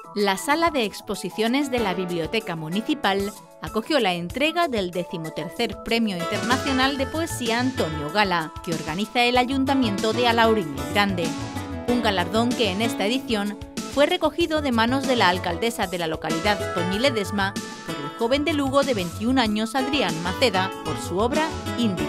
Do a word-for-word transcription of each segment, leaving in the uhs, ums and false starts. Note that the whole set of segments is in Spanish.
La sala de exposiciones de la Biblioteca Municipal acogió la entrega del decimotercer Premio Internacional de Poesía Antonio Gala, que organiza el Ayuntamiento de Alhaurín el Grande. Un galardón que en esta edición fue recogido de manos de la alcaldesa de la localidad, Toñi Ledesma, por el joven de Lugo de veintiún años, Adrián Maceda, por su obra Índice.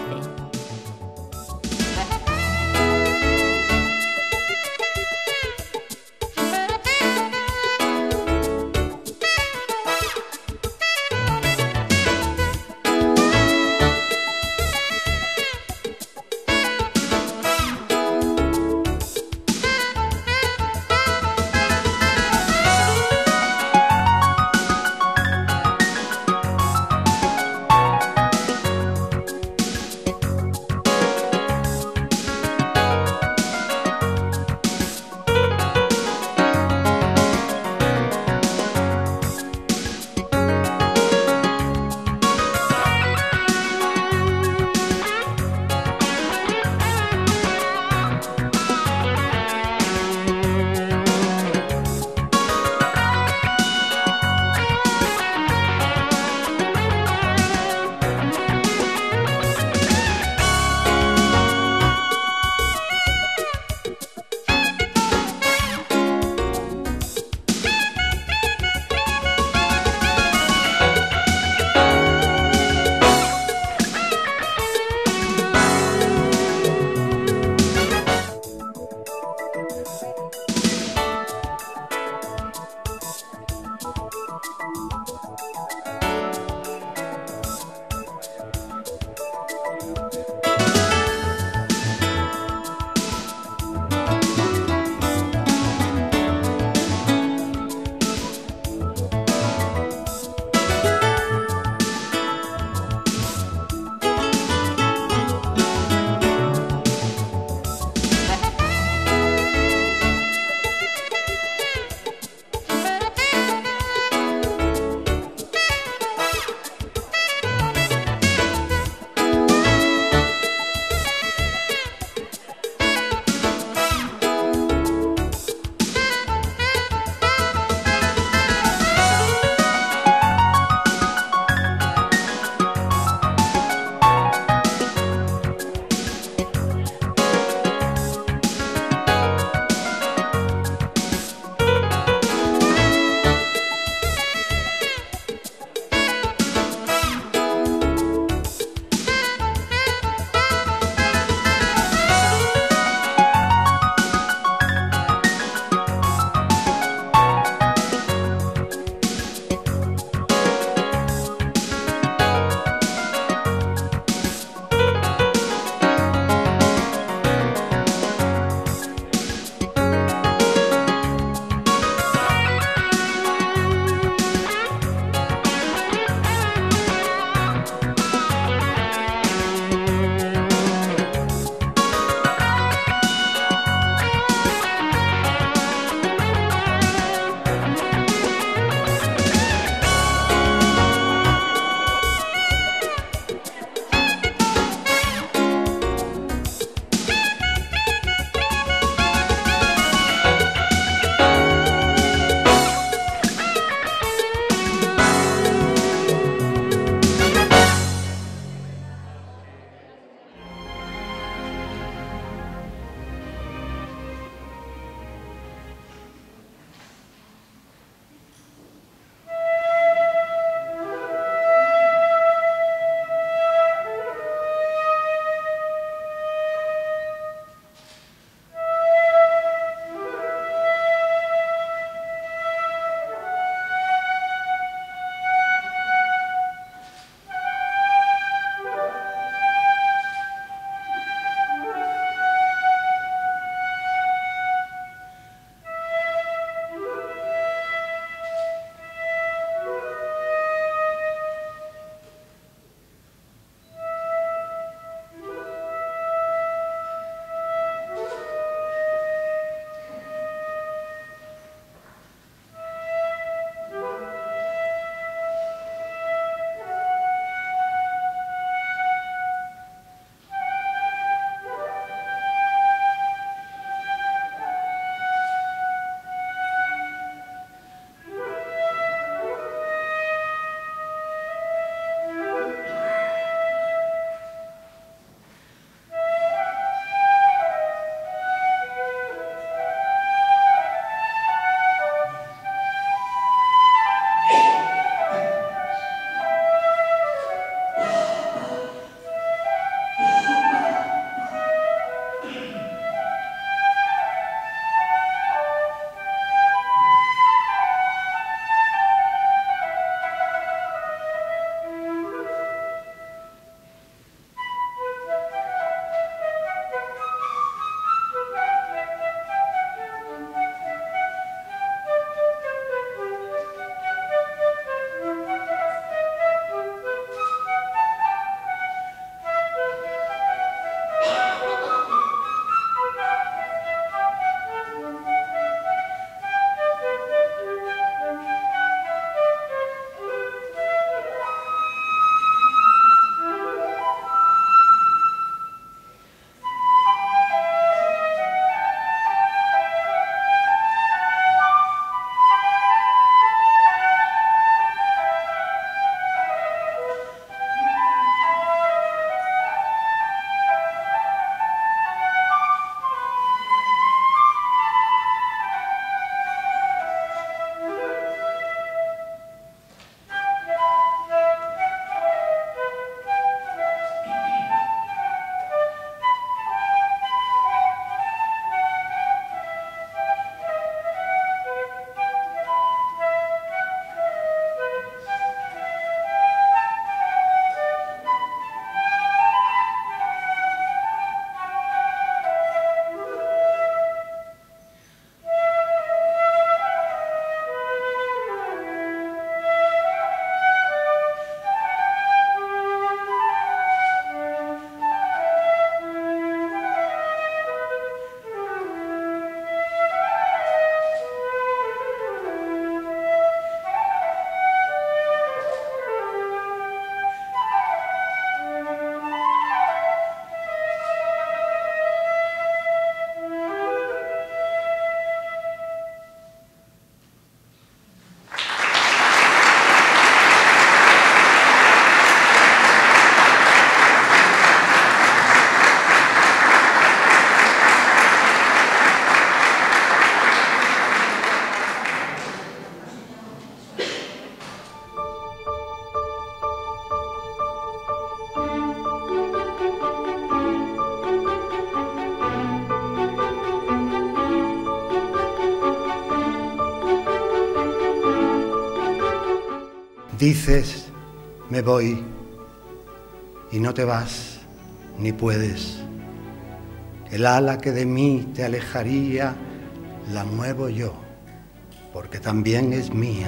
Dices, me voy, y no te vas, ni puedes. El ala que de mí te alejaría, la muevo yo, porque también es mía.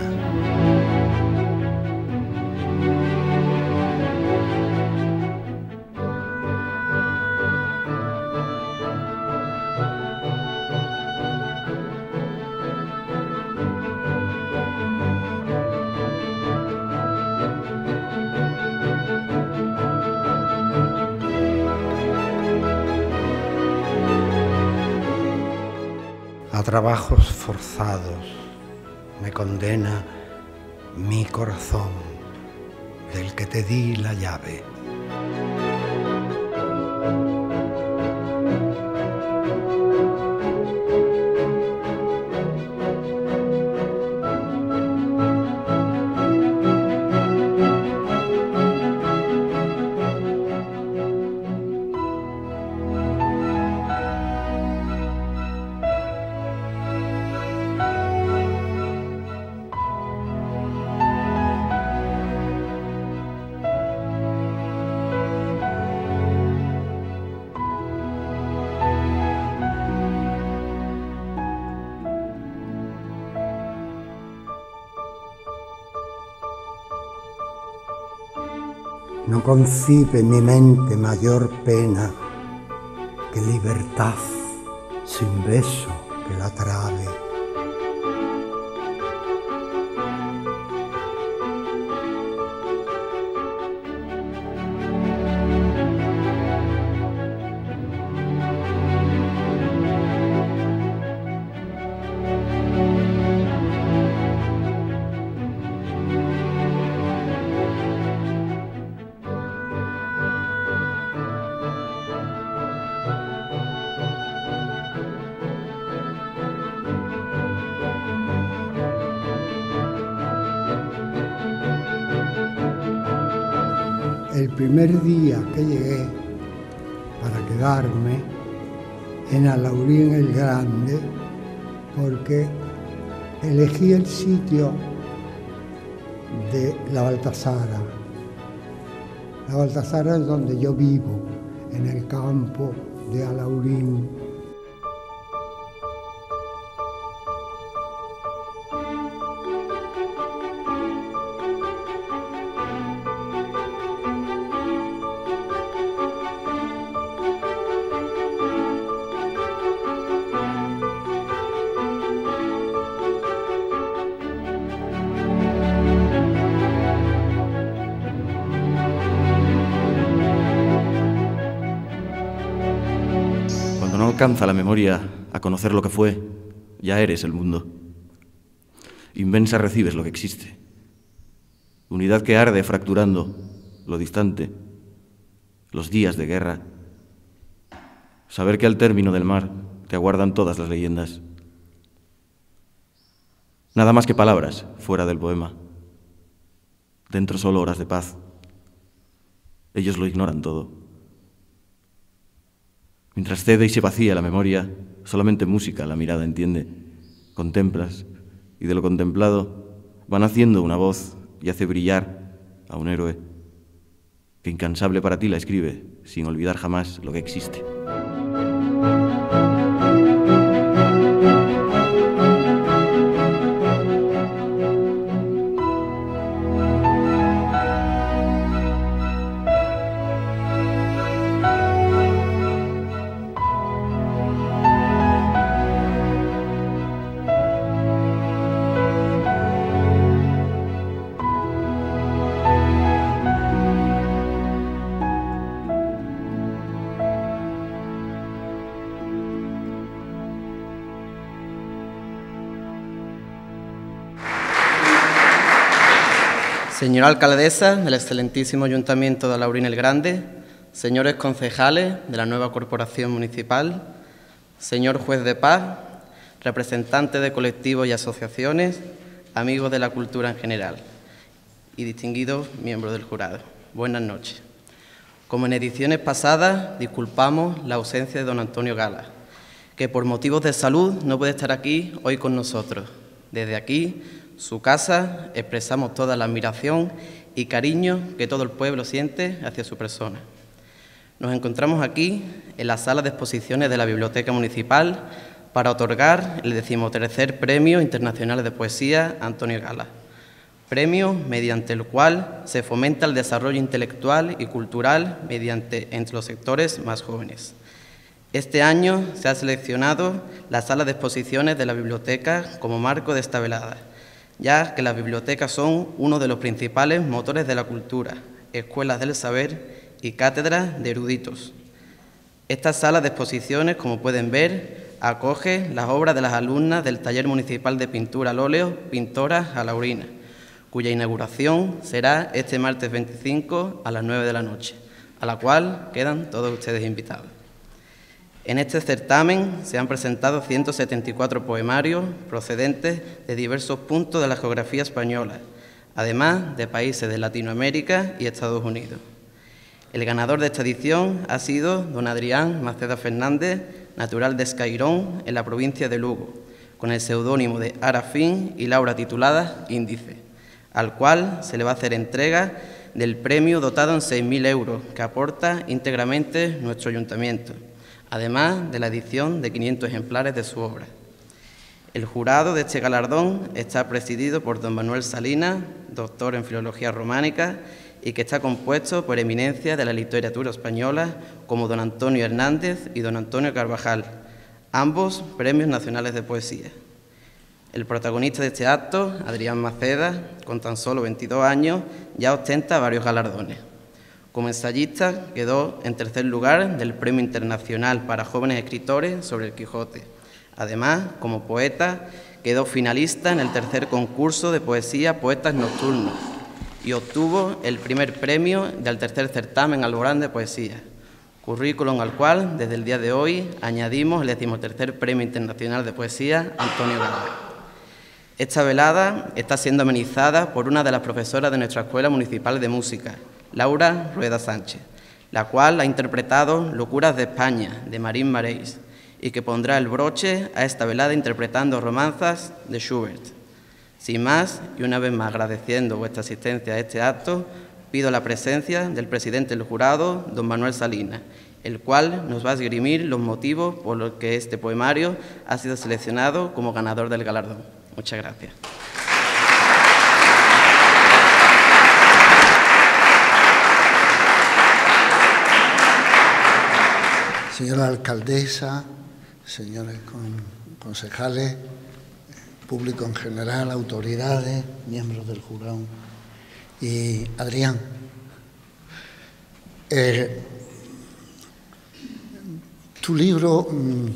A trabajos forzados me condena mi corazón, del que te di la llave. No concibe mi mente mayor pena que libertad sin beso que la trabe. El primer día que llegué para quedarme en Alaurín el Grande, porque elegí el sitio de la Baltasara. La Baltasara es donde yo vivo, en el campo de Alaurín. Cuando no alcanza la memoria a conocer lo que fue, ya eres el mundo. Inmensa recibes lo que existe. Unidad que arde fracturando lo distante, los días de guerra. Saber que al término del mar te aguardan todas las leyendas. Nada más que palabras fuera del poema. Dentro solo horas de paz. Ellos lo ignoran todo. Mientras cede y se vacía la memoria, solamente música la mirada entiende. Contemplas, y de lo contemplado van haciendo una voz y hace brillar a un héroe que incansable para ti la escribe, sin olvidar jamás lo que existe. Señora alcaldesa del excelentísimo Ayuntamiento de Alaurín el Grande, señores concejales de la nueva corporación municipal, señor juez de paz, representantes de colectivos y asociaciones, amigos de la cultura en general y distinguidos miembros del jurado. Buenas noches. Como en ediciones pasadas, disculpamos la ausencia de don Antonio Gala, que por motivos de salud no puede estar aquí hoy con nosotros. Desde aquí, su casa, expresamos toda la admiración y cariño que todo el pueblo siente hacia su persona. Nos encontramos aquí, en la sala de exposiciones de la Biblioteca Municipal, para otorgar el decimotercer Premio Internacional de Poesía Antonio Gala, premio mediante el cual se fomenta el desarrollo intelectual y cultural mediante, entre los sectores más jóvenes. Este año se ha seleccionado la sala de exposiciones de la biblioteca como marco de esta velada, ya que las bibliotecas son uno de los principales motores de la cultura, escuelas del saber y cátedras de eruditos. Esta sala de exposiciones, como pueden ver, acoge las obras de las alumnas del Taller Municipal de Pintura al Óleo Pintoras Alaurinas, cuya inauguración será este martes veinticinco a las nueve de la noche, a la cual quedan todos ustedes invitados. En este certamen se han presentado ciento setenta y cuatro poemarios procedentes de diversos puntos de la geografía española, además de países de Latinoamérica y Estados Unidos. El ganador de esta edición ha sido don Adrián Maceda Fernández, natural de Escairón, en la provincia de Lugo, con el seudónimo de Arafín y la obra titulada Índice, al cual se le va a hacer entrega del premio dotado en seis mil euros, que aporta íntegramente nuestro ayuntamiento, además de la edición de quinientos ejemplares de su obra. El jurado de este galardón está presidido por don Manuel Salinas, doctor en Filología Románica, y que está compuesto por eminencias de la literatura española como don Antonio Hernández y don Antonio Carvajal, ambos premios nacionales de poesía. El protagonista de este acto, Adrián Maceda, con tan solo veintidós años, ya ostenta varios galardones. Como ensayista quedó en tercer lugar del Premio Internacional para Jóvenes Escritores sobre el Quijote. Además, como poeta, quedó finalista en el tercer concurso de poesía Poetas Nocturnos y obtuvo el primer premio del tercer certamen Alborán de Poesía, currículum al cual, desde el día de hoy, añadimos el decimotercer Premio Internacional de Poesía Antonio Gala. Esta velada está siendo amenizada por una de las profesoras de nuestra Escuela Municipal de Música, Laura Rueda Sánchez, la cual ha interpretado Locuras de España, de Marín Mareis, y que pondrá el broche a esta velada interpretando romanzas de Schubert. Sin más, y una vez más agradeciendo vuestra asistencia a este acto, pido la presencia del presidente del jurado, don Manuel Salinas, el cual nos va a esgrimir los motivos por los que este poemario ha sido seleccionado como ganador del galardón. Muchas gracias. Señora alcaldesa, señores concejales, público en general, autoridades, miembros del jurado y Adrián, eh, tu libro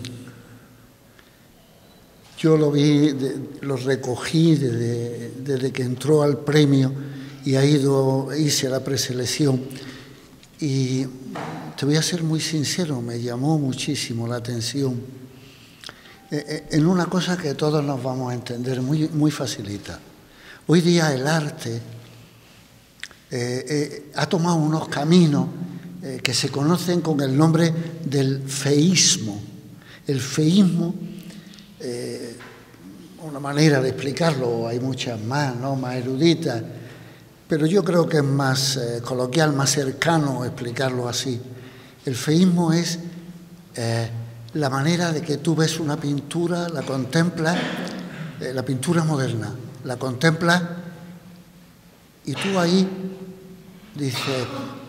yo lo vi, lo recogí desde, desde que entró al premio y ha ido, hice la preselección y te voy a ser muy sincero, me llamó muchísimo la atención en una cosa que todos nos vamos a entender muy, muy facilita. Hoy día el arte eh, eh, ha tomado unos caminos eh, que se conocen con el nombre del feísmo. El feísmo, eh, una manera de explicarlo, hay muchas más, ¿no?, más eruditas, pero yo creo que es más eh, coloquial, más cercano explicarlo así. El feísmo es eh, la manera de que tú ves una pintura, la contemplas, eh, la pintura moderna, la contemplas y tú ahí dices,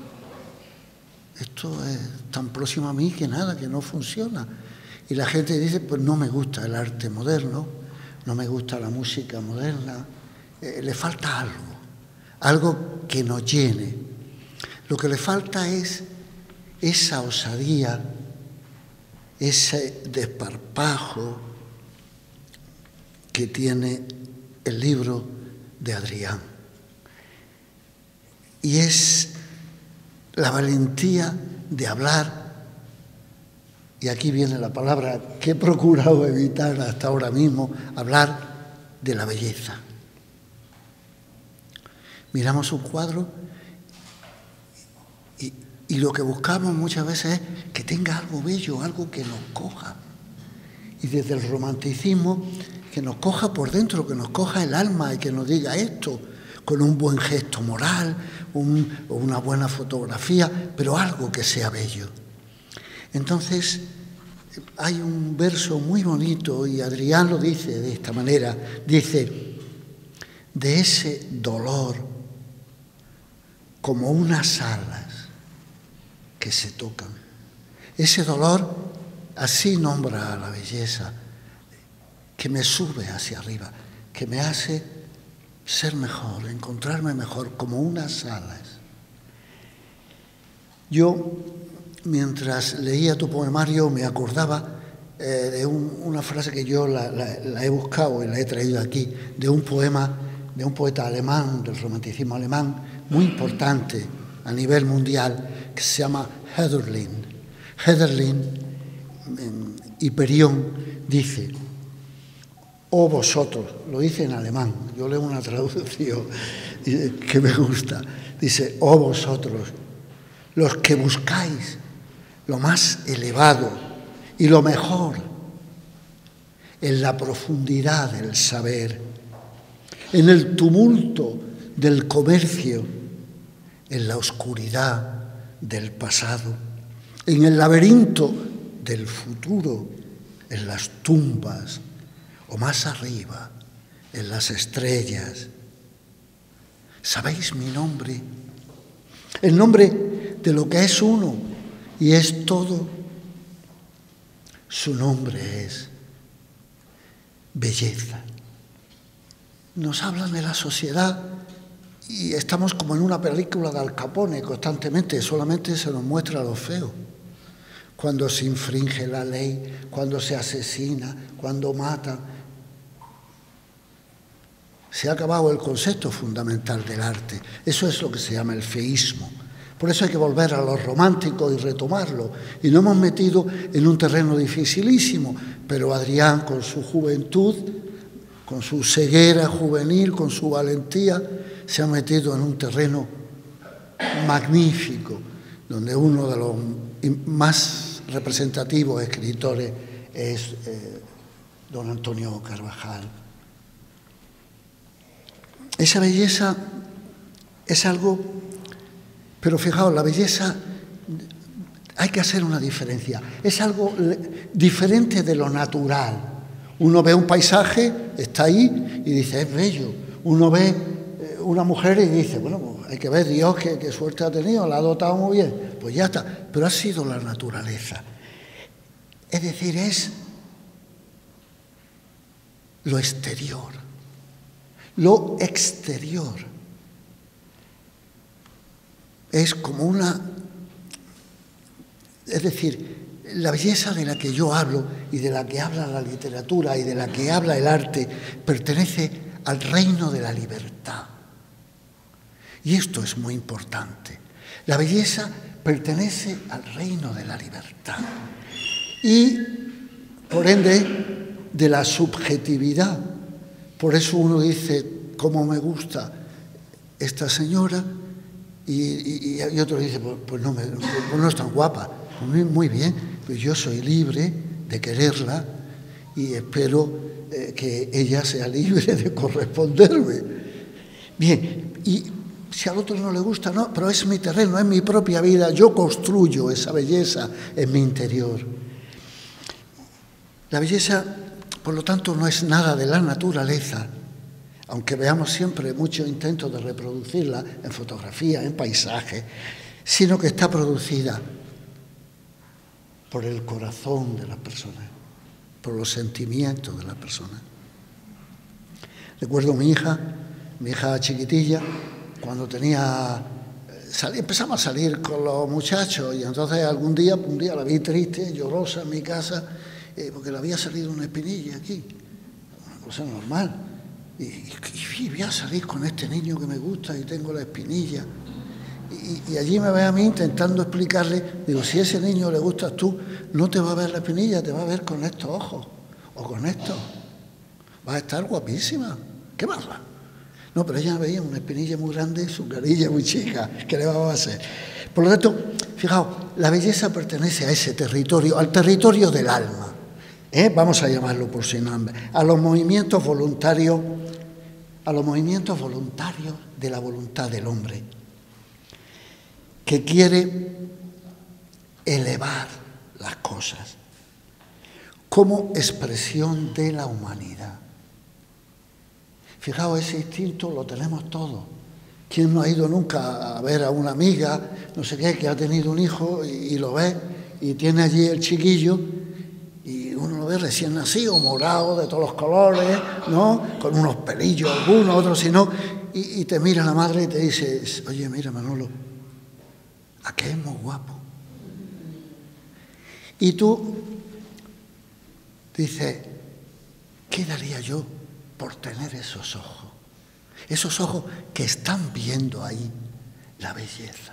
esto es tan próximo a mí que nada, que no funciona. Y la gente dice, pues no me gusta el arte moderno, no me gusta la música moderna, eh, le falta algo, algo que nos llene. Lo que le falta es esa osadía, ese desparpajo que tiene el libro de Adrián. Y es la valentía de hablar, y aquí viene la palabra que he procurado evitar hasta ahora mismo, hablar de la belleza. Miramos un cuadro y, y lo que buscamos muchas veces es que tenga algo bello, algo que nos coja. Y desde el romanticismo, que que nos coja por dentro, que nos coja el alma y que nos diga esto, con un buen gesto moral, un, una buena fotografía, pero algo que sea bello. Entonces, hay un verso muy bonito y Adrián lo dice de esta manera, dice, de ese dolor como unas alas que se tocan. Ese dolor, así nombra a la belleza, que me sube hacia arriba, que me hace ser mejor, encontrarme mejor, como unas alas. Yo, mientras leía tu poemario, me acordaba eh, de un, una frase que yo la, la, la he buscado y la he traído aquí, de un poema de un poeta alemán, del romanticismo alemán, muy importante a nivel mundial, que se llama Hölderlin. Hölderlin, en Hiperión, dice, oh vosotros, lo dice en alemán, yo leo una traducción que me gusta, dice, oh vosotros, los que buscáis lo más elevado y lo mejor en la profundidad del saber, en el tumulto del comercio, en la oscuridad del pasado, en el laberinto del futuro, en las tumbas o más arriba, en las estrellas. ¿Sabéis mi nombre? El nombre de lo que es uno y es todo. Su nombre es belleza. Nos hablan de la sociedad y estamos como en una película de Al Capone constantemente, solamente se nos muestra lo feo. Cuando se infringe la ley, cuando se asesina, cuando mata. Se ha acabado el concepto fundamental del arte. Eso es lo que se llama el feísmo. Por eso hay que volver a lo romántico y retomarlo. Y nos hemos metido en un terreno dificilísimo, pero Adrián, con su juventud, con su ceguera juvenil, con su valentía, se ha metido en un terreno magnífico, donde uno de los más representativos escritores es eh, don Antonio Carvajal. Esa belleza es algo, pero fijaos, la belleza, hay que hacer una diferencia, es algo diferente de lo natural. Uno ve un paisaje, está ahí y dice, es bello. Uno ve una mujer y dice, bueno, pues hay que ver Dios qué, qué suerte ha tenido, la ha dotado muy bien, pues ya está. Pero ha sido la naturaleza. Es decir, es lo exterior, lo exterior. Es como una, es decir, la belleza de la que yo hablo y de la que habla la literatura y de la que habla el arte pertenece al reino de la libertad. Y esto es muy importante. La belleza pertenece al reino de la libertad y, por ende, de la subjetividad. Por eso uno dice, cómo me gusta esta señora, y, y, y otro dice, pues, pues, no me, pues no es tan guapa. Muy, muy bien, pues yo soy libre de quererla y espero eh, que ella sea libre de corresponderme. Bien, y si al otro no le gusta, no, pero es mi terreno, es mi propia vida, yo construyo esa belleza en mi interior. La belleza, por lo tanto, no es nada de la naturaleza, aunque veamos siempre muchos intentos de reproducirla en fotografía, en paisaje, sino que está producida por el corazón de las personas, por los sentimientos de las personas. Recuerdo a mi hija, mi hija chiquitilla, cuando tenía, salí, empezamos a salir con los muchachos y entonces algún día, un día la vi triste, llorosa en mi casa, eh, porque le había salido una espinilla aquí, una cosa normal. Y, y, y voy a salir con este niño que me gusta y tengo la espinilla. Y, y allí me ve a mí intentando explicarle, digo, si a ese niño le gustas tú, no te va a ver la espinilla, te va a ver con estos ojos o con estos. Vas a estar guapísima. ¿Qué más va? No, pero ella veía una espinilla muy grande y su carilla muy chica. ¿Qué le vamos a hacer? Por lo tanto, fijaos, la belleza pertenece a ese territorio, al territorio del alma. ¿eh? Vamos a llamarlo por su nombre, a los movimientos voluntarios, a los movimientos voluntarios de la voluntad del hombre, que quiere elevar las cosas como expresión de la humanidad. Fijaos, ese instinto lo tenemos todos. ¿Quién no ha ido nunca a ver a una amiga, no sé qué, que ha tenido un hijo y, y lo ve y tiene allí el chiquillo y uno lo ve recién nacido, morado, de todos los colores, ¿no? Con unos pelillos algunos, otros si no, y, y te mira la madre y te dice, oye, mira Manolo, aquel es muy guapo. Y tú dices, ¿qué daría yo por tener esos ojos? Esos ojos que están viendo ahí la belleza.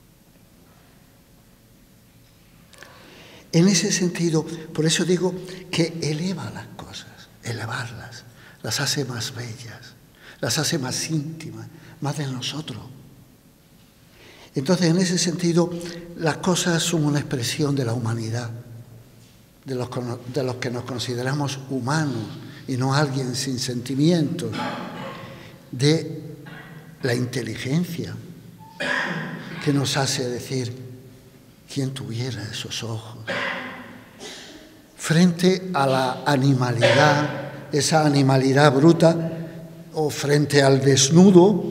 En ese sentido, por eso digo que eleva las cosas, elevarlas, las hace más bellas, las hace más íntimas, más de nosotros. Entonces, en ese sentido, las cosas son una expresión de la humanidad, de los, de los que nos consideramos humanos y no alguien sin sentimientos, de la inteligencia que nos hace decir, ¿quién tuviera esos ojos? Frente a la animalidad, esa animalidad bruta, o frente al desnudo,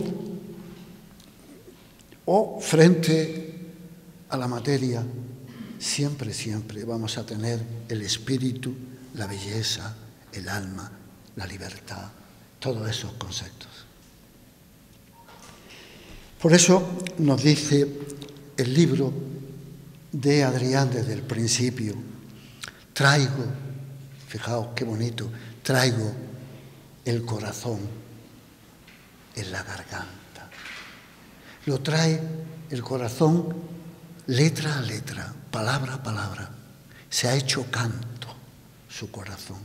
o frente a la materia, siempre, siempre vamos a tener el espíritu, la belleza, el alma, la libertad, todos esos conceptos. Por eso nos dice el libro de Adrián desde el principio, traigo, fijaos qué bonito, traigo el corazón en la garganta. Lo trae el corazón letra a letra, palabra a palabra. Se ha hecho canto su corazón.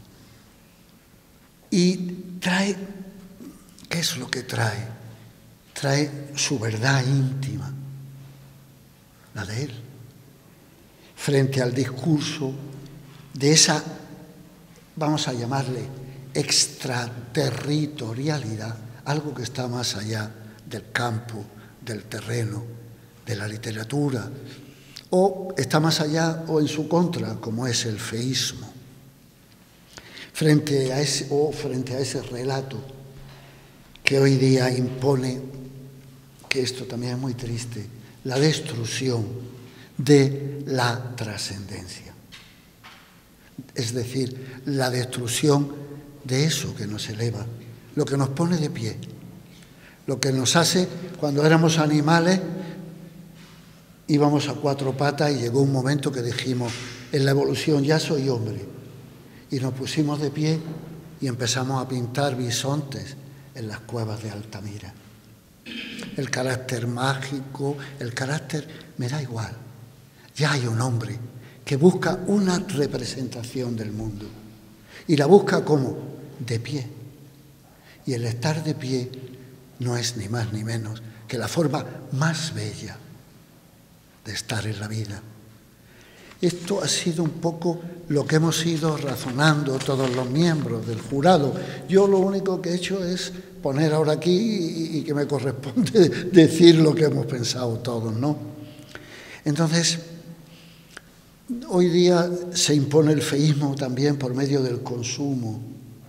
Y trae, ¿qué es lo que trae? Trae su verdad íntima, la de él, frente al discurso de esa, vamos a llamarle, extraterritorialidad, algo que está más allá del campo, del terreno, de la literatura, o está más allá o en su contra, como es el feísmo, frente a ese, o frente a ese relato que hoy día impone, que esto también es muy triste, la destrucción de la trascendencia. Es decir, la destrucción de eso que nos eleva, lo que nos pone de pie, lo que nos hace, cuando éramos animales, íbamos a cuatro patas y llegó un momento que dijimos, en la evolución ya soy hombre. Y nos pusimos de pie y empezamos a pintar bisontes en las cuevas de Altamira. El carácter mágico, el carácter, me da igual. Ya hay un hombre que busca una representación del mundo. Y la busca como de pie. Y el estar de pie no es ni más ni menos que la forma más bella de estar en la vida. Esto ha sido un poco lo que hemos ido razonando todos los miembros del jurado. Yo lo único que he hecho es poner ahora aquí y, y que me corresponde decir lo que hemos pensado todos, ¿no? Entonces, hoy día se impone el feísmo también por medio del consumo.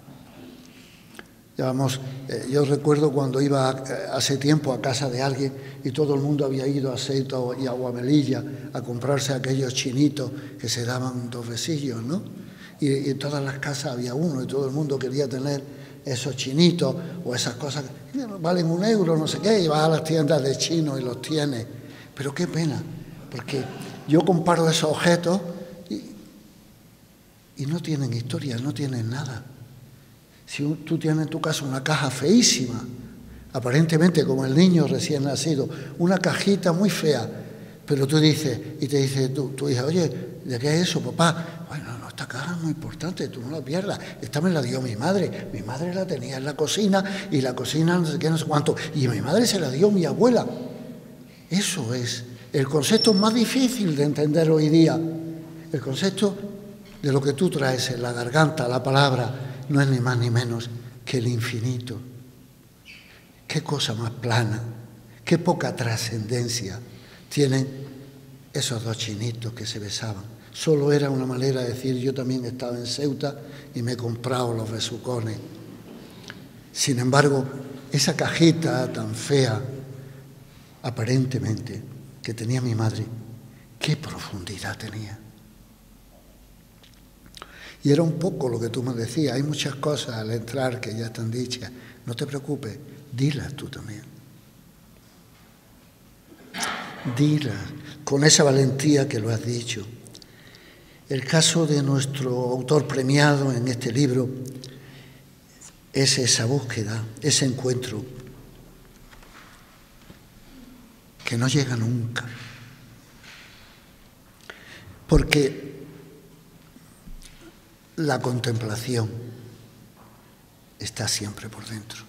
Vamos, eh, yo recuerdo cuando iba eh, hace tiempo a casa de alguien y todo el mundo había ido a Aceito y a Guamelilla a comprarse aquellos chinitos que se daban dos besillos, ¿no? Y, y en todas las casas había uno y todo el mundo quería tener esos chinitos o esas cosas que valen un euro, no sé qué, y vas a las tiendas de chino y los tienes. Pero qué pena, porque yo comparo esos objetos y, y no tienen historia, no tienen nada. Si tú tienes en tu casa una caja feísima, aparentemente como el niño recién nacido, una cajita muy fea, pero tú dices, y te dice tu, tu hija, oye, ¿de qué es eso, papá? Bueno, no, esta caja es muy importante, tú no la pierdas, esta me la dio mi madre, mi madre la tenía en la cocina, y la cocina no sé qué, no sé cuánto, y mi madre se la dio mi abuela. Eso es el concepto más difícil de entender hoy día, el concepto de lo que tú traes en la garganta, la palabra, no es ni más ni menos que el infinito. Qué cosa más plana, qué poca trascendencia tienen esos dos chinitos que se besaban. Solo era una manera de decir, yo también estaba en Ceuta y me he comprado los besucones. Sin embargo, esa cajita tan fea, aparentemente, que tenía mi madre, qué profundidad tenía. Y era un poco lo que tú me decías, hay muchas cosas al entrar que ya están dichas. No te preocupes, dilas tú también. Dilas con esa valentía que lo has dicho. El caso de nuestro autor premiado en este libro es esa búsqueda, ese encuentro que no llega nunca. Porque la contemplación está siempre por dentro.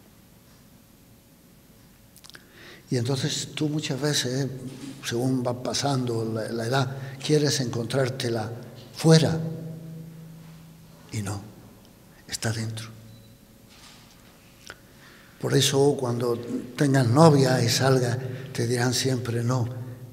Y entonces tú muchas veces, según va pasando la, la edad, quieres encontrártela fuera. Y no, está dentro. Por eso cuando tengas novia y salgas, te dirán siempre no.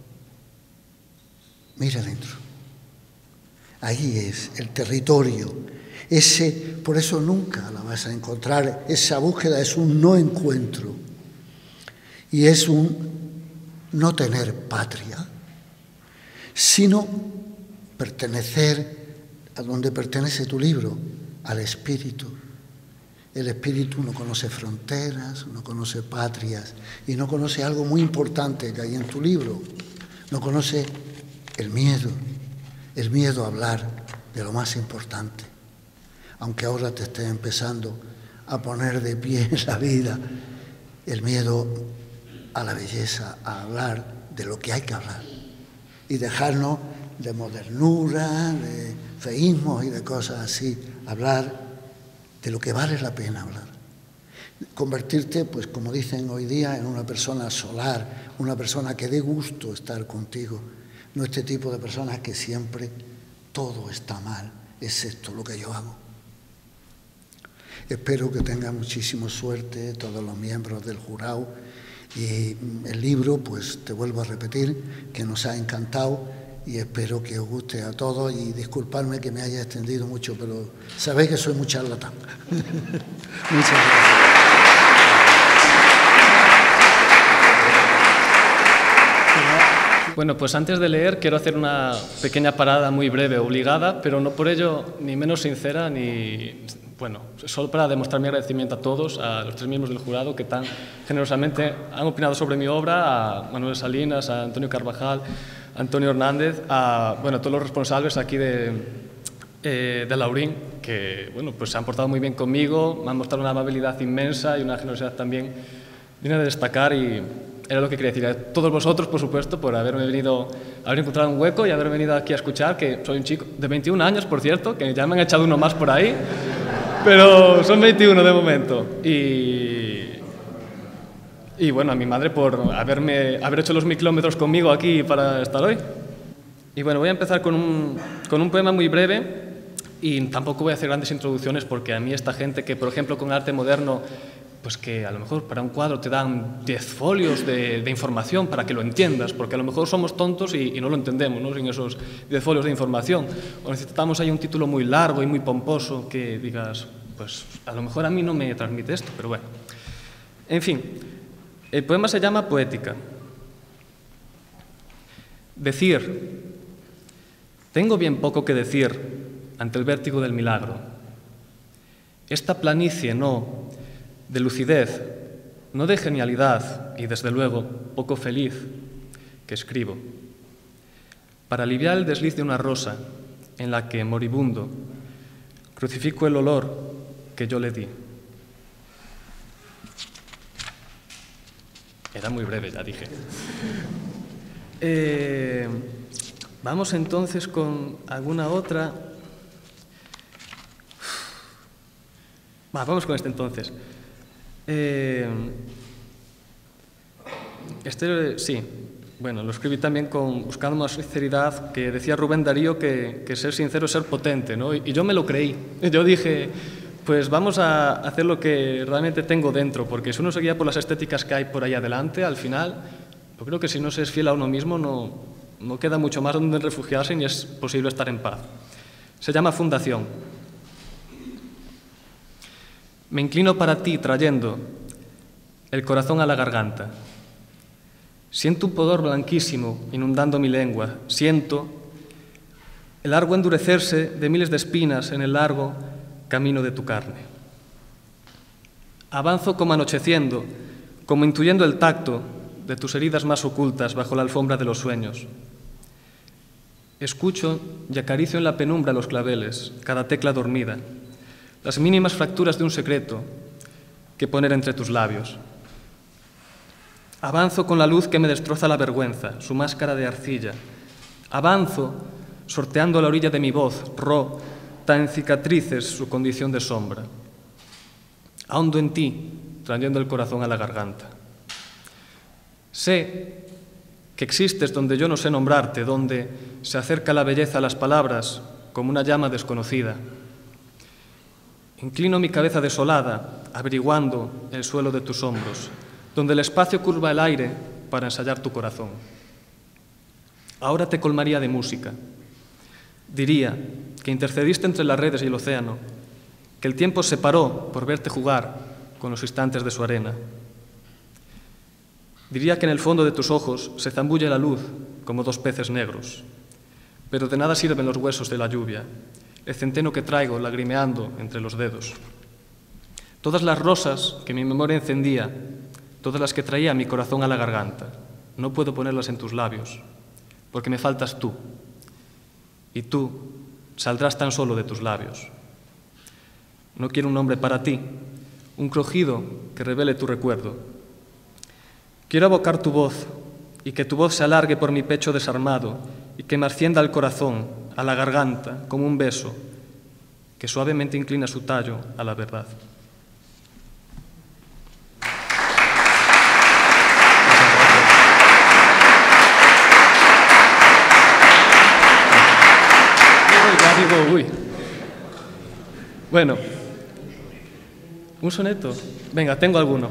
Mira dentro. Ahí es el territorio. Ese, por eso nunca la vas a encontrar. Esa búsqueda es un no encuentro. Y es un no tener patria, sino pertenecer a donde pertenece tu libro, al espíritu. El espíritu no conoce fronteras, no conoce patrias y no conoce algo muy importante que hay en tu libro. No conoce el miedo, el miedo a hablar de lo más importante. Aunque ahora te esté empezando a poner de pie en la vida, el miedo a la belleza, a hablar de lo que hay que hablar y dejarnos de modernura, de feísmos y de cosas así, hablar de lo que vale la pena hablar. Convertirte, pues como dicen hoy día, en una persona solar, una persona que dé gusto estar contigo, no este tipo de personas que siempre todo está mal, excepto lo que yo hago. Espero que tengan muchísima suerte todos los miembros del jurado. Y el libro, pues te vuelvo a repetir, que nos ha encantado y espero que os guste a todos y disculpadme que me haya extendido mucho, pero sabéis que soy muy charlatán. Muchas gracias. Bueno, pues antes de leer quiero hacer una pequeña parada muy breve, obligada, pero no por ello ni menos sincera ni... Bueno, solo para demostrar mi agradecimiento a todos, a los tres miembros del jurado que tan generosamente han opinado sobre mi obra, a Manuel Salinas, a Antonio Carvajal, a Antonio Hernández, a, bueno, a todos los responsables aquí de, eh, de Laurín, que bueno, pues se han portado muy bien conmigo, me han mostrado una amabilidad inmensa y una generosidad también digna de destacar y era lo que quería decir. A todos vosotros, por supuesto, por haberme venido, haber encontrado un hueco y haber venido aquí a escuchar, que soy un chico de veintiún años, por cierto, que ya me han echado uno más por ahí. Pero son veintiuno de momento. Y, y bueno, a mi madre por haberme, haber hecho los mil kilómetros conmigo aquí para estar hoy. Y bueno, voy a empezar con un, con un poema muy breve y tampoco voy a hacer grandes introducciones porque a mí esta gente que, por ejemplo, con arte moderno, pues que a lo mejor para un cuadro te dan diez folios de, de información para que lo entiendas, porque a lo mejor somos tontos y, y no lo entendemos, ¿no? Sin esos diez folios de información. O necesitamos ahí un título muy largo y muy pomposo que digas, pues a lo mejor a mí no me transmite esto, pero bueno. En fin, el poema se llama Poética. Decir. Tengo bien poco que decir ante el vértigo del milagro. Esta planicie no... de lucidez, no de genialidad y, desde luego, poco feliz, que escribo, para aliviar el desliz de una rosa en la que, moribundo, crucifico el olor que yo le di. Era muy breve, ya dije. Eh, vamos entonces con alguna otra. Va, vamos con este entonces. Eh, este, sí, bueno, lo escribí también con, buscando una sinceridad, que decía Rubén Darío que, que ser sincero es ser potente, ¿no? Y, y yo me lo creí. Yo dije, pues vamos a hacer lo que realmente tengo dentro, porque si uno se guía por las estéticas que hay por ahí adelante, al final, yo creo que si no se es fiel a uno mismo, no, no queda mucho más donde refugiarse ni es posible estar en paz. Se llama Fundación. Me inclino para ti trayendo el corazón a la garganta. Siento un pudor blanquísimo inundando mi lengua. Siento el largo endurecerse de miles de espinas en el largo camino de tu carne. Avanzo como anocheciendo, como intuyendo el tacto de tus heridas más ocultas bajo la alfombra de los sueños. Escucho y acaricio en la penumbra los claveles, cada tecla dormida, las mínimas fracturas de un secreto que poner entre tus labios. Avanzo con la luz que me destroza la vergüenza, su máscara de arcilla. Avanzo sorteando la orilla de mi voz, ro, tan en cicatrices su condición de sombra. Ahondo en ti, trayendo el corazón a la garganta. Sé que existes donde yo no sé nombrarte, donde se acerca la belleza a las palabras como una llama desconocida. Inclino mi cabeza desolada, averiguando el suelo de tus hombros, donde el espacio curva el aire para ensayar tu corazón. Ahora te colmaría de música. Diría que intercediste entre las redes y el océano, que el tiempo se paró por verte jugar con los instantes de su arena. Diría que en el fondo de tus ojos se zambulle la luz como dos peces negros, pero de nada sirven los huesos de la lluvia, el centeno que traigo lagrimeando entre los dedos. Todas las rosas que mi memoria encendía, todas las que traía mi corazón a la garganta, no puedo ponerlas en tus labios, porque me faltas tú, y tú saldrás tan solo de tus labios. No quiero un nombre para ti, un crujido que revele tu recuerdo. Quiero abocar tu voz y que tu voz se alargue por mi pecho desarmado y que me ascienda al corazón, a la garganta, como un beso que suavemente inclina su tallo a la verdad. Digo, uy. Bueno, un soneto. Venga, tengo alguno.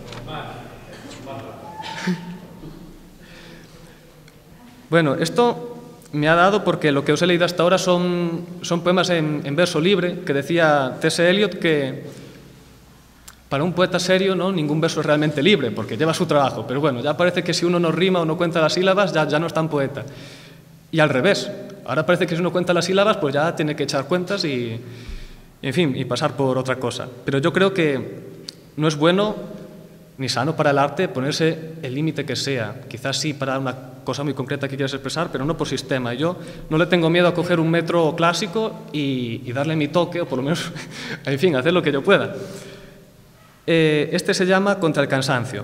Bueno, esto me ha dado porque lo que os he leído hasta ahora son, son poemas en, en verso libre, que decía T S Eliot que para un poeta serio, ¿no?, ningún verso es realmente libre, porque lleva su trabajo. Pero bueno, ya parece que si uno no rima o no cuenta las sílabas, ya, ya no es tan poeta. Y al revés. Ahora parece que si uno cuenta las sílabas, pues ya tiene que echar cuentas y, en fin, y pasar por otra cosa. Pero yo creo que no es bueno ni sano para el arte ponerse el límite que sea. Quizás sí para una cosa muy concreta que quieres expresar, pero no por sistema. Yo no le tengo miedo a coger un metro clásico y, y darle mi toque, o por lo menos, en fin, hacer lo que yo pueda. Eh, este se llama Contra el cansancio.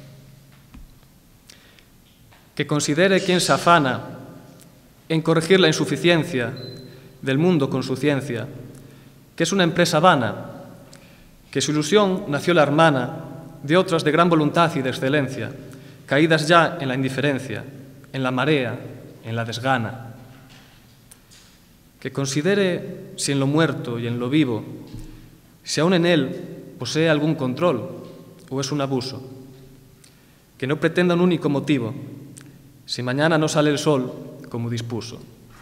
Que considere quien se afana en corregir la insuficiencia del mundo con su ciencia, que es una empresa vana, que su ilusión nació la hermana de otras de gran voluntad y de excelencia, caídas ya en la indiferencia, en la marea, en la desgana. Que considere si en lo muerto y en lo vivo, si aún en él posee algún control o es un abuso. Que no pretenda un único motivo, si mañana no sale el sol como dispuso.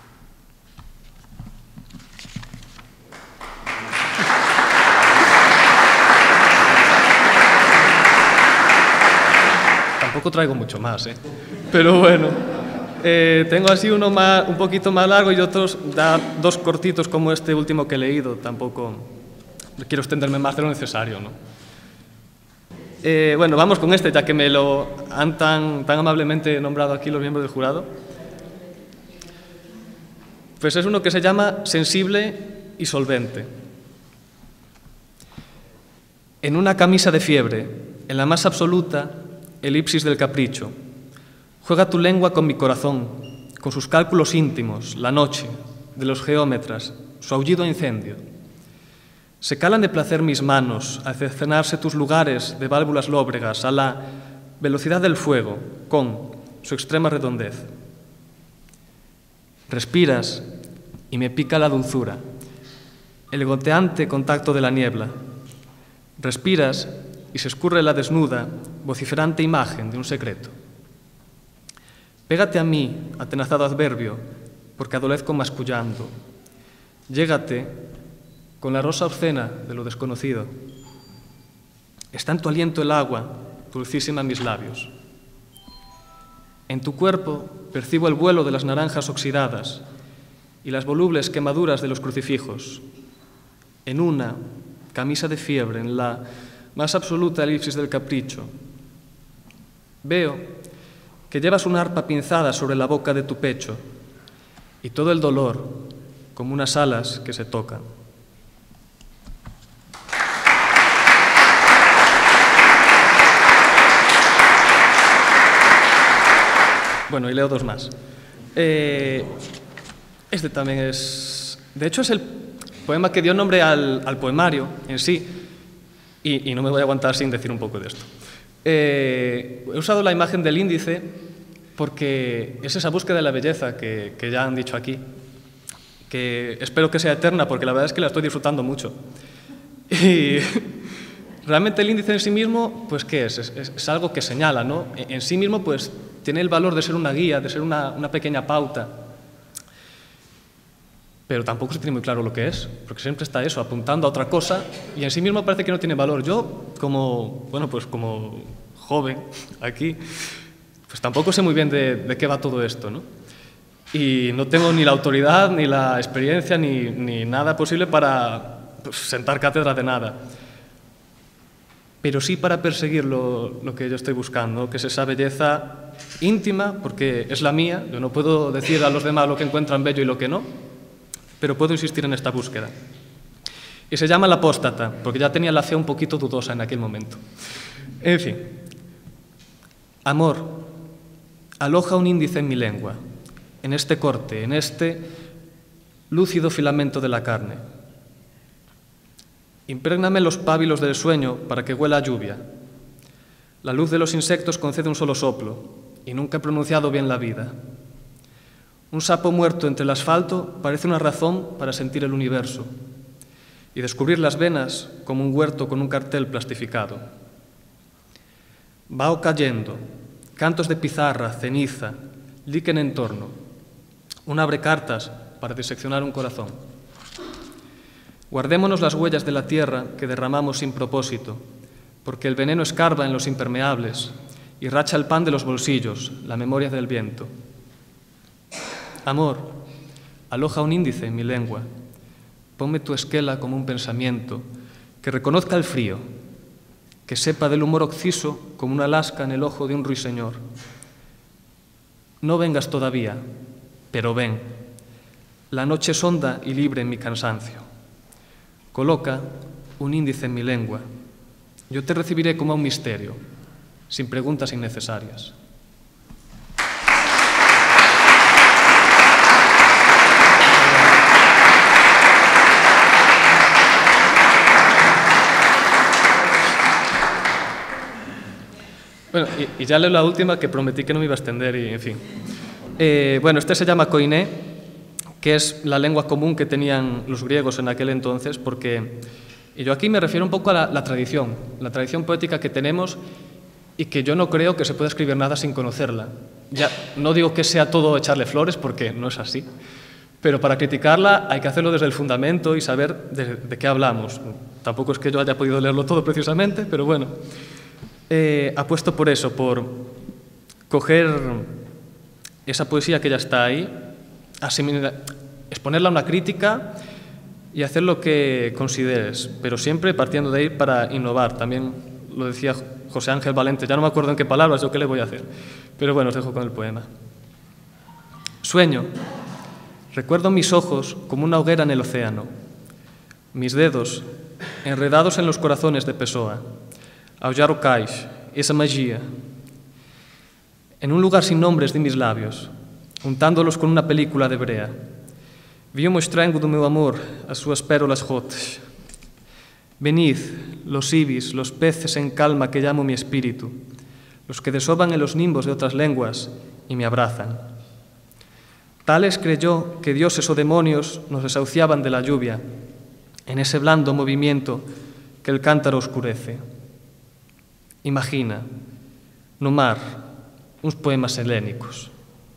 Tampoco traigo mucho más, ¿eh? Pero bueno, eh, tengo así uno más, un poquito más largo y otros da dos cortitos como este último que he leído. Tampoco quiero extenderme más de lo necesario, ¿no? Eh, bueno, vamos con este, ya que me lo han tan, tan amablemente nombrado aquí los miembros del jurado. Pues es uno que se llama Sensible y solvente. En una camisa de fiebre, en la más absoluta elipsis del capricho, juega tu lengua con mi corazón, con sus cálculos íntimos, la noche, de los geómetras, su aullido a incendio. Se calan de placer mis manos al cercenarse tus lugares de válvulas lóbregas a la velocidad del fuego, con su extrema redondez. Respiras y me pica la dulzura, el goteante contacto de la niebla. Respiras y se escurre la desnuda, vociferante imagen de un secreto. Pégate a mí, atenazado adverbio, porque adolezco mascullando. Llégate con la rosa obscena de lo desconocido. Está en tu aliento el agua, dulcísima en mis labios. En tu cuerpo percibo el vuelo de las naranjas oxidadas y las volubles quemaduras de los crucifijos. En una camisa de fiebre, en la más absoluta elipsis del capricho. Veo que llevas una arpa pinzada sobre la boca de tu pecho y todo el dolor como unas alas que se tocan. Bueno, y leo dos más. Eh, este también es... De hecho, es el poema que dio nombre al, al poemario en sí, y, y no me voy a aguantar sin decir un poco de esto. Eh, he usado la imagen del índice porque es esa búsqueda de la belleza que, que ya han dicho aquí, que espero que sea eterna, porque la verdad es que la estoy disfrutando mucho. Y realmente el índice en sí mismo, pues ¿qué es? Es, es, es algo que señala, ¿no? En, en sí mismo, pues tiene el valor de ser una guía, de ser una, una pequeña pauta, pero tampoco se tiene muy claro lo que es, porque siempre está eso, apuntando a otra cosa, y en sí mismo parece que no tiene valor. Yo, como, bueno, pues como joven aquí, pues tampoco sé muy bien de, de qué va todo esto, ¿no? Y no tengo ni la autoridad, ni la experiencia, ni, ni nada posible para pues, sentar cátedra de nada. Pero sí para perseguir lo, lo que yo estoy buscando, que es esa belleza íntima, porque es la mía. Yo no puedo decir a los demás lo que encuentran bello y lo que no, pero puedo insistir en esta búsqueda. Y se llama La Apóstata, porque ya tenía la fe un poquito dudosa en aquel momento. En fin. Amor, aloja un índice en mi lengua, en este corte, en este lúcido filamento de la carne. Imprégname los pábilos del sueño para que huela a lluvia. La luz de los insectos concede un solo soplo, y nunca he pronunciado bien la vida. Un sapo muerto entre el asfalto parece una razón para sentir el universo y descubrir las venas como un huerto con un cartel plastificado. Vaho cayendo, cantos de pizarra, ceniza, líquen en torno. Un abre cartas para diseccionar un corazón. Guardémonos las huellas de la tierra que derramamos sin propósito, porque el veneno escarba en los impermeables y racha el pan de los bolsillos, la memoria del viento. Amor, aloja un índice en mi lengua. Ponme tu esquela como un pensamiento que reconozca el frío, que sepa del humor occiso como una lasca en el ojo de un ruiseñor. No vengas todavía, pero ven. La noche es honda y libre en mi cansancio. Coloca un índice en mi lengua. Yo te recibiré como a un misterio, sin preguntas innecesarias. Bueno, y, y ya leo la última, que prometí que no me iba a extender y, en fin. Eh, bueno, este se llama koiné, que es la lengua común que tenían los griegos en aquel entonces, porque, y yo aquí me refiero un poco a la, la tradición, la tradición poética que tenemos y que yo no creo que se pueda escribir nada sin conocerla. Ya, no digo que sea todo echarle flores, porque no es así, pero para criticarla hay que hacerlo desde el fundamento y saber de, de qué hablamos. Tampoco es que yo haya podido leerlo todo precisamente, pero bueno. Eh, apuesto por eso, por coger esa poesía que ya está ahí, asimilar, exponerla a una crítica y hacer lo que consideres, pero siempre partiendo de ahí para innovar. También lo decía José Ángel Valente, ya no me acuerdo en qué palabras, yo qué le voy a hacer, pero bueno, os dejo con el poema. Sueño, recuerdo mis ojos como una hoguera en el océano, mis dedos enredados en los corazones de Pessoa, aullar o cais, esa magia. En un lugar sin nombres de mis labios, untándolos con una película de brea, vi o mostrengo do meu amor, as súas pérolas rotas. Venid, los ibis, los peces en calma que llamo mi espíritu, los que desoban en los nimbos de otras lenguas y me abrazan. Tales creyó que dioses o demonios nos desahuciaban de la lluvia, en ese blando movimiento que el cántaro oscurece. Imagina, no mar, uns poemas helénicos.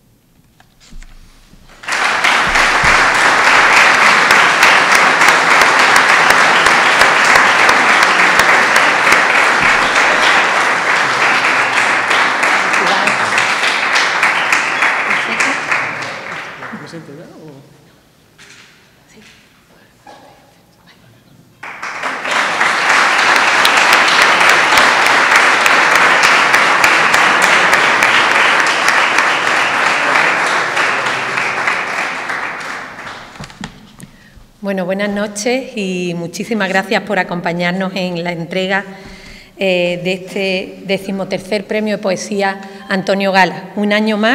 Bueno, buenas noches y muchísimas gracias por acompañarnos en la entrega eh, de este decimotercer Premio de Poesía Antonio Gala. Un año más,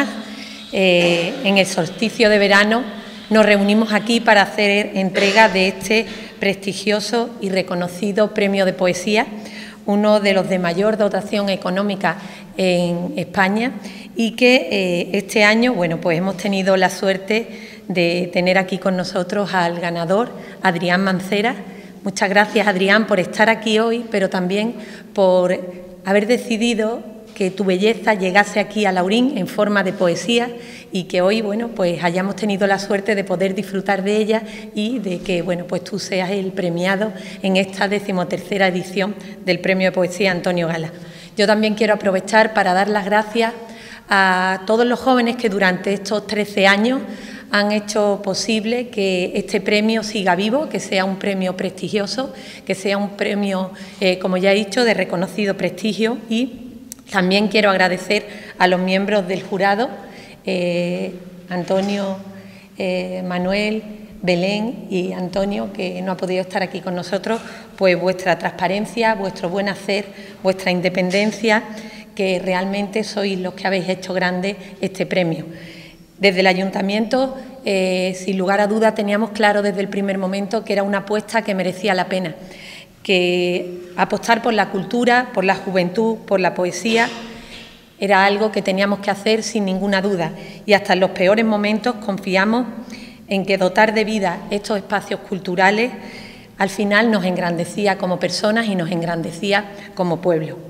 eh, en el solsticio de verano, nos reunimos aquí para hacer entrega de este prestigioso y reconocido Premio de Poesía, uno de los de mayor dotación económica en España y que eh, este año, bueno, pues hemos tenido la suerte de tener aquí con nosotros al ganador, Adrián Mancera. Muchas gracias, Adrián, por estar aquí hoy, pero también por haber decidido que tu belleza llegase aquí a Laurín en forma de poesía y que hoy, bueno, pues hayamos tenido la suerte de poder disfrutar de ella y de que, bueno, pues tú seas el premiado en esta decimotercera edición del Premio de Poesía Antonio Gala. Yo también quiero aprovechar para dar las gracias a todos los jóvenes que durante estos trece años han hecho posible que este premio siga vivo, que sea un premio prestigioso, que sea un premio, eh, como ya he dicho, de reconocido prestigio. Y también quiero agradecer a los miembros del jurado, eh, Antonio, eh, Manuel, Belén y Antonio, que no ha podido estar aquí con nosotros, pues vuestra transparencia, vuestro buen hacer, vuestra independencia, que realmente sois los que habéis hecho grande este premio. Desde el Ayuntamiento, eh, sin lugar a duda, teníamos claro desde el primer momento que era una apuesta que merecía la pena, que apostar por la cultura, por la juventud, por la poesía, era algo que teníamos que hacer sin ninguna duda. Y hasta en los peores momentos confiamos en que dotar de vida estos espacios culturales al final nos engrandecía como personas y nos engrandecía como pueblo.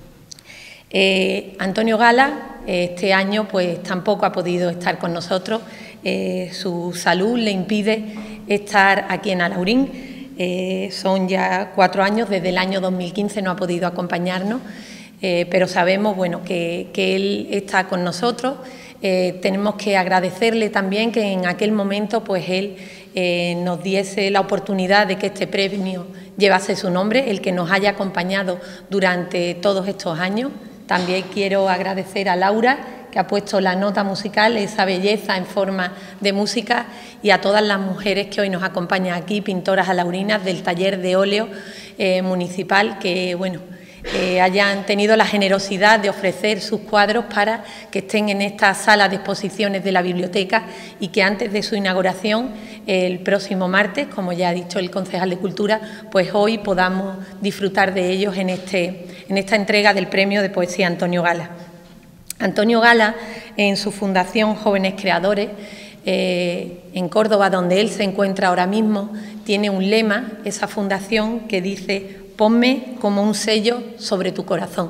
Eh, Antonio Gala este año pues tampoco ha podido estar con nosotros, eh, su salud le impide estar aquí en Alaurín, eh, son ya cuatro años, desde el año dos mil quince no ha podido acompañarnos, eh, pero sabemos bueno, que, que él está con nosotros. Eh, tenemos que agradecerle también que en aquel momento pues él eh, nos diese la oportunidad de que este premio llevase su nombre, el que nos haya acompañado durante todos estos años. También quiero agradecer a Laura, que ha puesto la nota musical, esa belleza en forma de música, y a todas las mujeres que hoy nos acompañan aquí, pintoras alaurinas del taller de óleo eh, municipal, que bueno, eh, hayan tenido la generosidad de ofrecer sus cuadros para que estén en esta sala de exposiciones de la biblioteca y que antes de su inauguración, el próximo martes, como ya ha dicho el concejal de Cultura, pues hoy podamos disfrutar de ellos en, este, en esta entrega del Premio de Poesía Antonio Gala. Antonio Gala, en su fundación Jóvenes Creadores, eh, en Córdoba, donde él se encuentra ahora mismo, tiene un lema, esa fundación, que dice: ponme como un sello sobre tu corazón.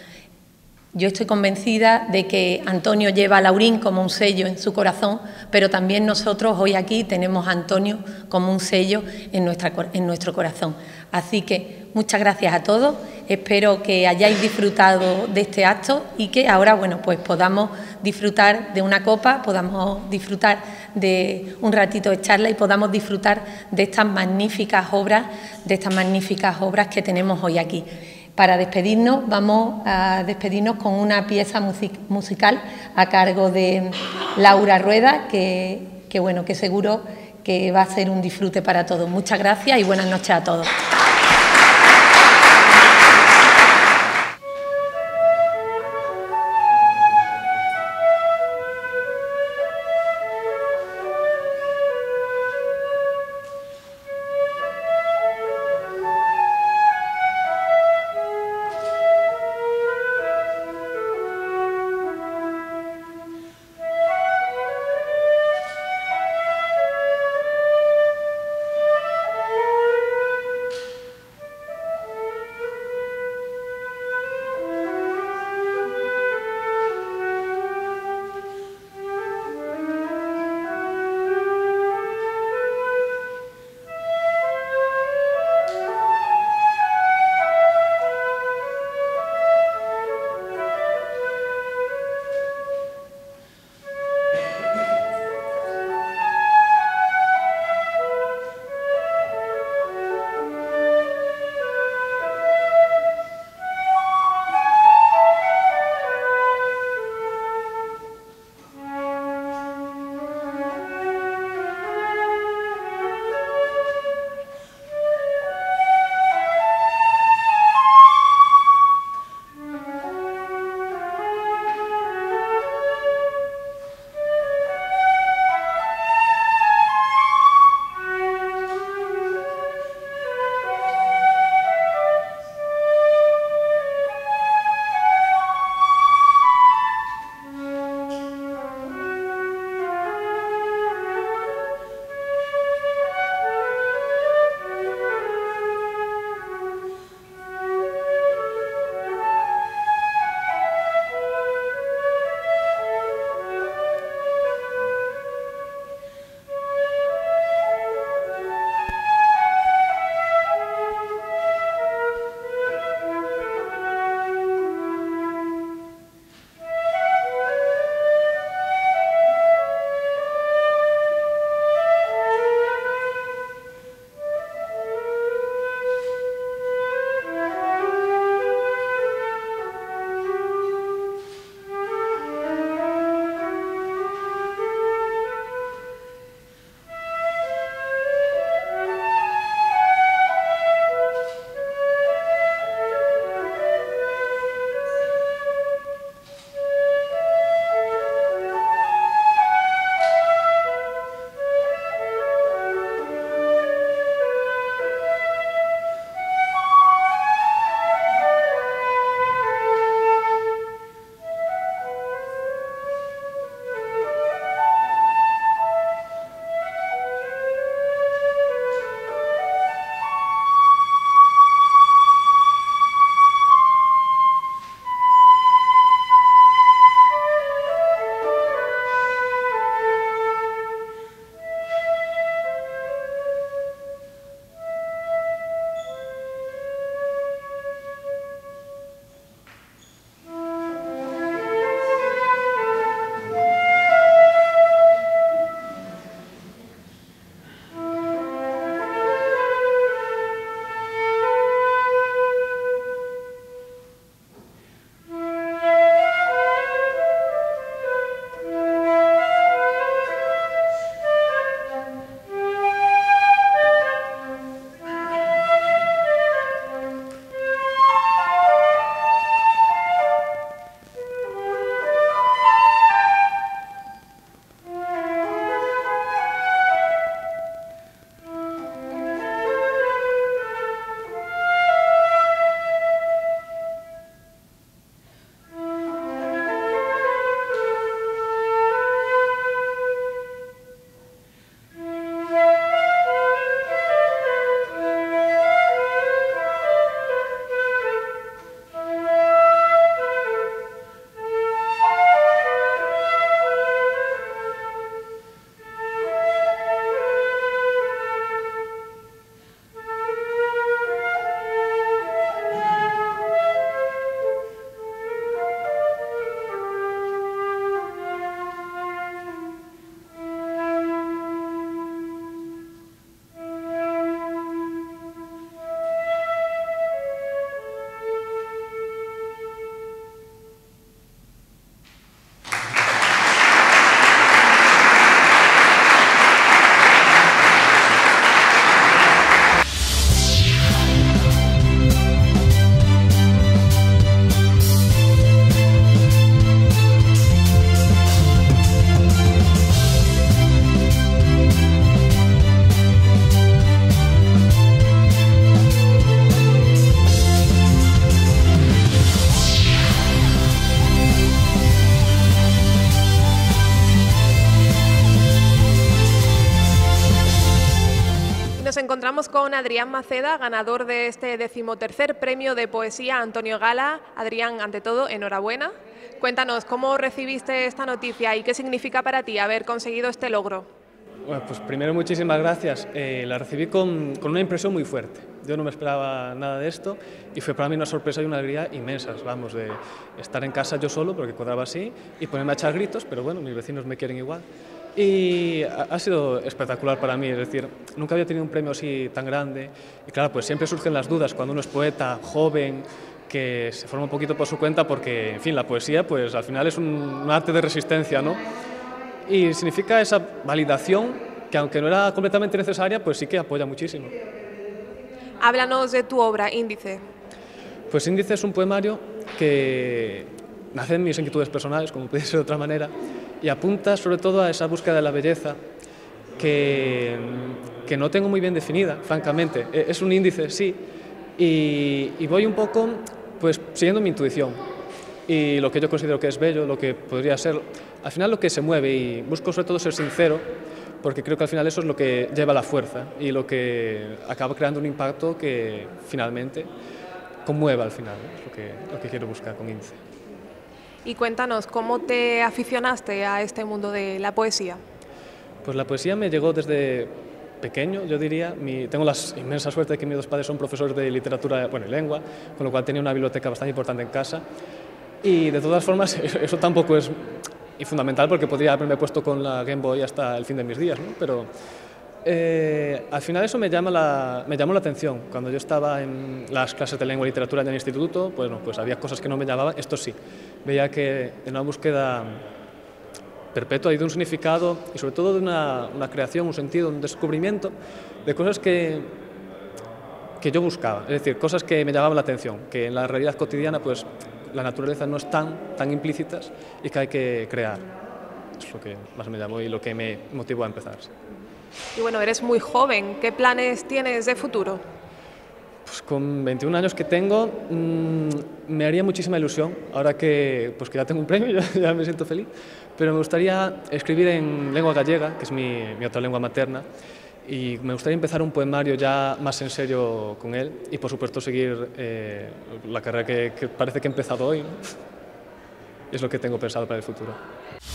Yo estoy convencida de que Antonio lleva a Laurín como un sello en su corazón, pero también nosotros hoy aquí tenemos a Antonio como un sello en, nuestra, en nuestro corazón. Así que muchas gracias a todos, espero que hayáis disfrutado de este acto y que ahora bueno, pues podamos disfrutar de una copa, podamos disfrutar de un ratito de charla y podamos disfrutar de estas magníficas obras, de estas magníficas obras que tenemos hoy aquí. Para despedirnos, vamos a despedirnos con una pieza music musical a cargo de Laura Rueda, que, que, bueno, que seguro que va a ser un disfrute para todos. Muchas gracias y buenas noches a todos. con Adrián Maceda, ganador de este decimotercer premio de poesía Antonio Gala. Adrián, ante todo, enhorabuena. Cuéntanos, ¿cómo recibiste esta noticia y qué significa para ti haber conseguido este logro? Bueno, pues primero muchísimas gracias. Eh, la recibí con, con una impresión muy fuerte. Yo no me esperaba nada de esto y fue para mí una sorpresa y una alegría inmensas, vamos, de estar en casa yo solo, porque cuadraba así, y ponerme a echar gritos, pero bueno, mis vecinos me quieren igual. Y ha, ha sido espectacular para mí, es decir, nunca había tenido un premio así tan grande y claro, pues siempre surgen las dudas cuando uno es poeta, joven, que se forma un poquito por su cuenta porque, en fin, la poesía pues al final es un, un arte de resistencia, ¿no? Y significa esa validación que aunque no era completamente necesaria, pues sí que apoya muchísimo. Háblanos de tu obra, Índice. Pues Índice es un poemario que nace en mis inquietudes personales, como puede ser de otra manera, y apunta sobre todo a esa búsqueda de la belleza que, que no tengo muy bien definida, francamente. Es un índice, sí, y, y voy un poco pues, siguiendo mi intuición y lo que yo considero que es bello, lo que podría ser, al final lo que se mueve, y busco sobre todo ser sincero, porque creo que al final eso es lo que lleva la fuerza y lo que acaba creando un impacto que finalmente conmueva al final, ¿no? Es lo que, lo que quiero buscar con Índice. Y cuéntanos, ¿cómo te aficionaste a este mundo de la poesía? Pues la poesía me llegó desde pequeño, yo diría. Mi, tengo la inmensa suerte de que mis dos padres son profesores de literatura, bueno, y lengua, con lo cual tenía una biblioteca bastante importante en casa. Y de todas formas, eso, eso tampoco es y fundamental porque podría haberme puesto con la Game Boy hasta el fin de mis días, ¿no? Pero eh, al final eso me, llama la, me llamó la atención. Cuando yo estaba en las clases de lengua y literatura en el instituto, pues, no, pues había cosas que no me llamaban, esto sí. Veía que en una búsqueda perpetua y de un significado y sobre todo de una, una creación, un sentido, un descubrimiento de cosas que, que yo buscaba, es decir, cosas que me llamaban la atención, que en la realidad cotidiana pues la naturaleza no están tan implícitas y que hay que crear. Es lo que más me llamó y lo que me motivó a empezar. Y bueno, eres muy joven, ¿qué planes tienes de futuro? Pues con veintiún años que tengo, mmm, me haría muchísima ilusión, ahora que, pues que ya tengo un premio, ya, ya me siento feliz, pero me gustaría escribir en lengua gallega, que es mi, mi otra lengua materna, y me gustaría empezar un poemario ya más en serio con él y por supuesto seguir eh, la carrera que, que parece que he empezado hoy, ¿no? Es lo que tengo pensado para el futuro.